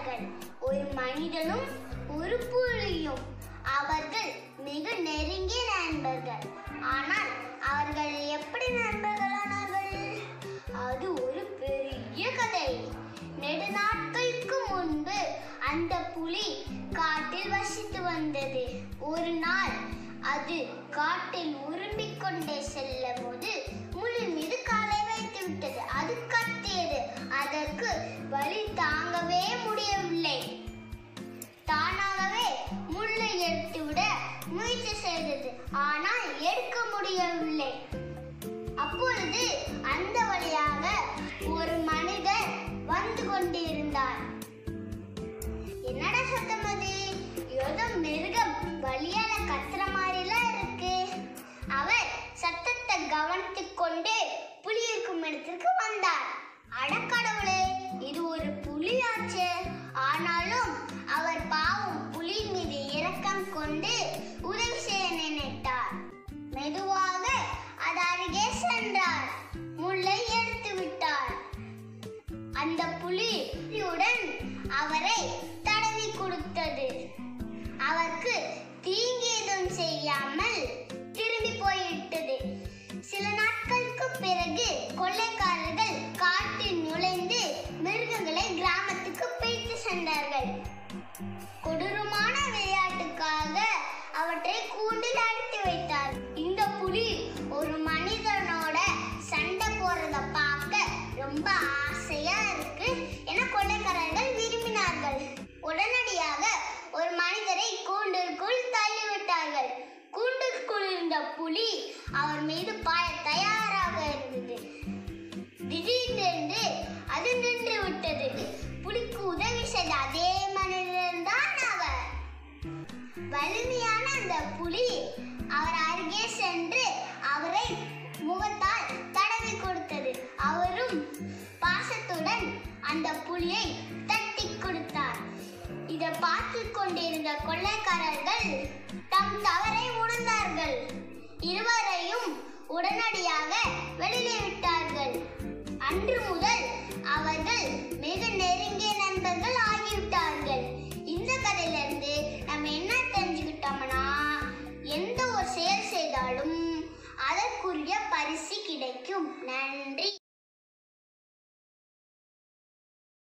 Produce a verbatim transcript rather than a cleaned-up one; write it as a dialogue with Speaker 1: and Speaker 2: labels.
Speaker 1: இருந்தார்கள். ஒரு மனிதனும் ஒரு புலியும். அவர்கள் மிக நெருங்கிய நண்பர்கள். ஆனால் அவர்கள் எப்படி நண்பர்களானார்கள்? அது ஒரு பெரிய கதை. நெடு நாட்களுக்கு முன்பு அந்த புலி காட்டில் வசித்து வந்தது. ஒரு நாள் அது காட்டில் உரும்பிக் கொண்டே செல்ல போது முள் மீது காலை வைத்து விட்டது. அது கத்தியது. அதற்கு வலி தாங்கவே முடியவில்லை. தானாகவே முள்ளை எடுத்துவிட முயற்சி செய்தது. ஆனால் எடுக்க முடியவில்லை. அப்பொழுது அந்த வழியாக ஒரு மனிதர் வந்து கொண்டிருந்தார். என்னடா சத்தம் அது? ஏதோ மிருகம் வலியால கத்துற மாதிரிலாம் இருக்கு. அவர் சத்தத்தை கவனித்துக் கொண்டு புலி இருக்கும் இடத்திற்கு வந்தார். அடக்கடவுளே, இது ஒரு புலியாச்சே! ஆனாலும் அவர் பாவம் புலி மீது இரக்கம் கொண்டு உதவி செய்ய நினைத்தார். மெதுவாக அது அருகே சென்றார். முள்ளை எடுத்து விட்டார். அந்த புலியுடன் அவரை தடவி கொடுத்தது. அவருக்கு தீங்கு எதுவும் செய்யாமல் திரும்பி போய்விட்டது. சில நாட்களுக்கு பிறகு கொள்ளைக்காரர்கள் காட்டில் நுழைந்து மிருகங்களை கிராமத்துக்கு பிடித்து சென்றார்கள். கொடூரமான விளையாட்டுக்காக அவற்றை கூண்டில் அடைத்து வைத்தார். இந்த புலி ஒரு மனிதனோட சண்டை போறத பார்க்க ரொம்ப ஆசையா இருக்கு என கொள்ளைக்காரர்கள் விரும்பினார்கள். உடனடியாக ஒரு மனிதரை கூண்டிற்குள் தள்ளிவிட்டார்கள். கூண்டுக்குள் இருந்த புலி அவர் மீது பாய தயாராக இருந்தது. திடீரென்று அது நின்று விட்டது. புலிக்கு உதவி செய்த அதே மனிதன் தான் அவர். வலிமையான அந்த புலி அவர் அருகே சென்று அவரை முகத்தால் தடவி கொடுத்தது. அவரும் பாசத்துடன் அந்த புலியை தட்டி கொடுத்தார். இதை பார்த்து கொண்டிருந்த கொள்ளைக்காரர்கள் தம் தவறை உணர்ந்தார்கள். இருவரையும் உடனடியாக வெளியே விட்டார்கள். அன்று முதல் அவர்கள்